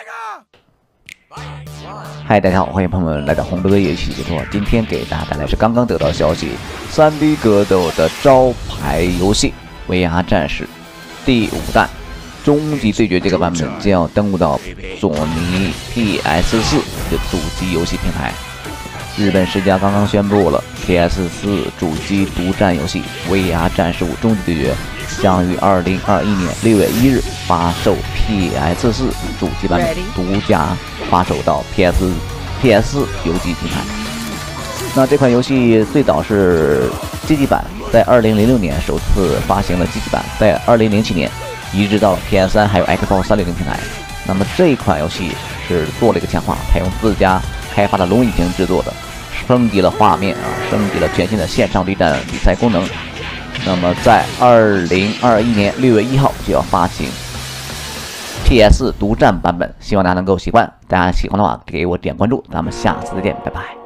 嗨，大家好，欢迎朋友们来到红德哥游戏解说。今天给大家带来是刚刚得到消息，3D 格斗的招牌游戏《VR 战士》第5弹终极对决这个版本将要登陆到索尼 PS4 的主机游戏平台。日本世嘉刚刚宣布了 PS4 主机独占游戏《VR 战士5终极对决》将于2021年6月1日发售 PS4 主机版本，独家发售到 PS4 游戏平台。那这款游戏最早是街机版，在2006年首次发行了街机版，在2007年移植到了 PS3 还有 Xbox 360平台。那么这一款游戏是做了一个强化，采用自家开发的龙引擎制作的，升级了画面升级了全新的线上对战比赛功能。那么在2021年6月1号就要发行 PS 独占版本，希望大家能够喜欢。大家喜欢的话给我点关注，咱们下次再见，拜拜。